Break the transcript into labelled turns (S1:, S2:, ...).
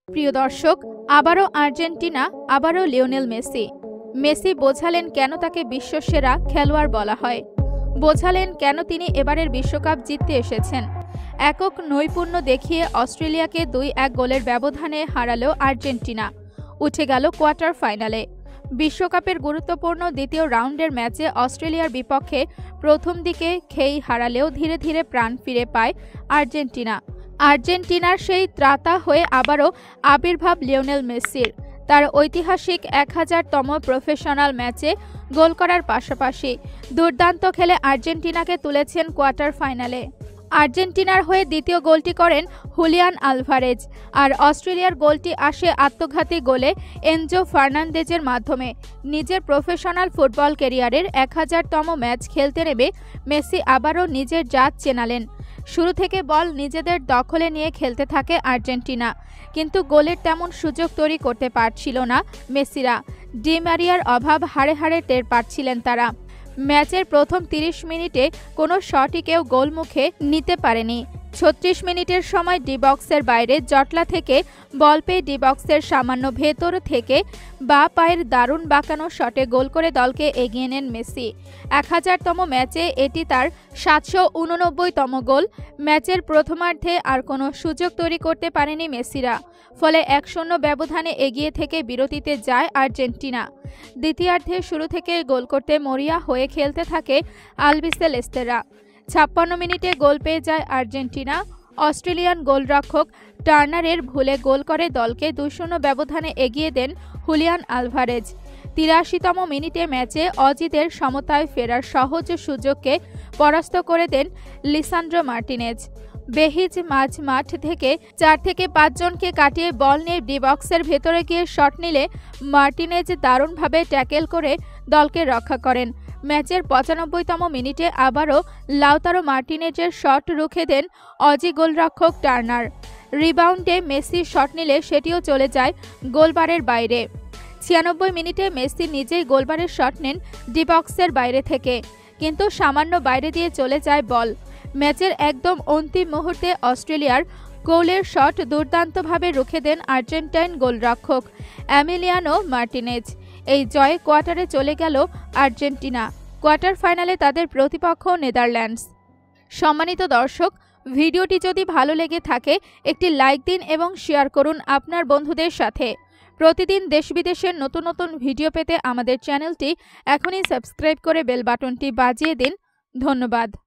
S1: প্রিয় দর্শক, আবারও আর্জেন্টিনা, আবারও লিওনেল মেসি। মেসি বোঝালেন কেন তাকে বিশ্বসেরা খেলোয়াড় বলা হয়, বোঝালেন কেন তিনি এবারের বিশ্বকাপ জিততে এসেছেন। একক নৈপুণ্য দেখিয়ে অস্ট্রেলিয়াকে 2-1 গোলের ব্যবধানে হারালো আর্জেন্টিনা, উঠে গেল কোয়ার্টার ফাইনালে। বিশ্বকাপের গুরুত্বপূর্ণ দ্বিতীয় রাউন্ডের ম্যাচে অস্ট্রেলিয়ার বিপক্ষে প্রথম দিকে খেই হারালেও ধীরে ধীরে প্রাণ ফিরে পায় আর্জেন্টিনা। আর্জেন্টিনার সেই ত্রাতা হয়ে আবারও আবির্ভাব লিওনেল মেসির। তার ঐতিহাসিক 1000তম প্রফেশনাল ম্যাচে গোল করার পাশাপাশি দুর্দান্ত খেলে আর্জেন্টিনাকে তুলেছেন কোয়ার্টার ফাইনালে। আর্জেন্টিনার হয়ে দ্বিতীয় গোলটি করেন হুলিয়ান আলভারেজ, আর অস্ট্রেলিয়ার গোলটি আসে আত্মঘাতী গোলে এনজো ফার্নান্দেজের মাধ্যমে। নিজের প্রফেশনাল ফুটবল ক্যারিয়ারের 1000তম ম্যাচ খেলতে নেমে মেসি আবারও নিজের জাত চেনালেন। শুরু থেকে বল নিজেদের দখলে নিয়ে খেলতে থাকে আর্জেন্টিনা, কিন্তু গোলের তেমন সুযোগ তৈরি করতে পারছিল না মেসিরা। ডি মারিয়ার অভাব হাড়ে হাড়ে টের পাচ্ছিলেন তারা। ম্যাচের প্রথম 30 মিনিটে কোনো শটই কেউ গোলমুখে নিতে পারেনি। 36 মিনিটের সময় ডি বক্সের বাইরে জটলা থেকে বল পেয়ে ডি বক্সের সামান্য ভেতর থেকে বা পায়ের দারুণ বাঁকানো শটে গোল করে দলকে এগিয়ে নেন মেসি। 1000তম ম্যাচে এটি তার 789তম গোল। ম্যাচের প্রথমার্ধে আর কোনো সুযোগ তৈরি করতে পারেনি মেসিরা, ফলে 1-0 ব্যবধানে এগিয়ে থেকে বিরতিতে যায় আর্জেন্টিনা। দ্বিতীয়ার্ধে শুরু থেকে গোল করতে মরিয়া হয়ে খেলতে থাকে আলবিসেলেস্তেরা। 56 মিনিটে গোল পেয়ে যায় আর্জেন্টিনা। অস্ট্রেলিয়ান গোলরক্ষক টার্নারের ভুলে গোল করে দলকে 2-0 ব্যবধানে এগিয়ে দেন হুলিয়ান আলভারেজ। 83তম মিনিটে ম্যাচে অজিদের সমতায় ফেরার সহজ সুযোগকে পরাস্ত করে দেন লিসান্ড্রো মার্টিনেজ। বেহিজ মাঠ থেকে 4 থেকে 5 জনকে কাটিয়ে বল নিয়ে ডি বক্সের ভেতরে গিয়ে শট নিলে মার্টিনেজ দারুণভাবে ট্যাকেল করে দলকে রক্ষা করেন। ম্যাচের 95তম মিনিটে আবারও লাউতারো মার্টিনেজের শট রুখে দেন অজি গোলরক্ষক টার্নার। রিবাউন্ডে মেসি শট নিলে সেটিও চলে যায় গোলবারের বাইরে। 96 মিনিটে মেসি নিজেই গোলবারের শট নেন ডি বক্সের বাইরে থেকে, কিন্তু সামান্য বাইরে দিয়ে চলে যায় বল। ম্যাচের একদম অন্তিম মুহূর্তে অস্ট্রেলিয়ার গোলের শট দুর্দান্তভাবে রুখে দেন আর্জেন্টাইন গোলরক্ষক এমিলিয়ানো মার্টিনেজ। এই জয়ে কোয়ার্টারে চলে গেল আর্জেন্টিনা। কোয়ার্টার ফাইনালে তাদের প্রতিপক্ষ নেদারল্যান্ডস। সম্মানিত দর্শক, ভিডিওটি যদি ভালো লেগে থাকে একটি লাইক দিন এবং শেয়ার করুন আপনার বন্ধুদের সাথে। প্রতিদিন দেশ বিদেশের নতুন নতুন ভিডিও পেতে আমাদের চ্যানেলটি এখনই সাবস্ক্রাইব করে বেল বাটনটি বাজিয়ে দিন। ধন্যবাদ।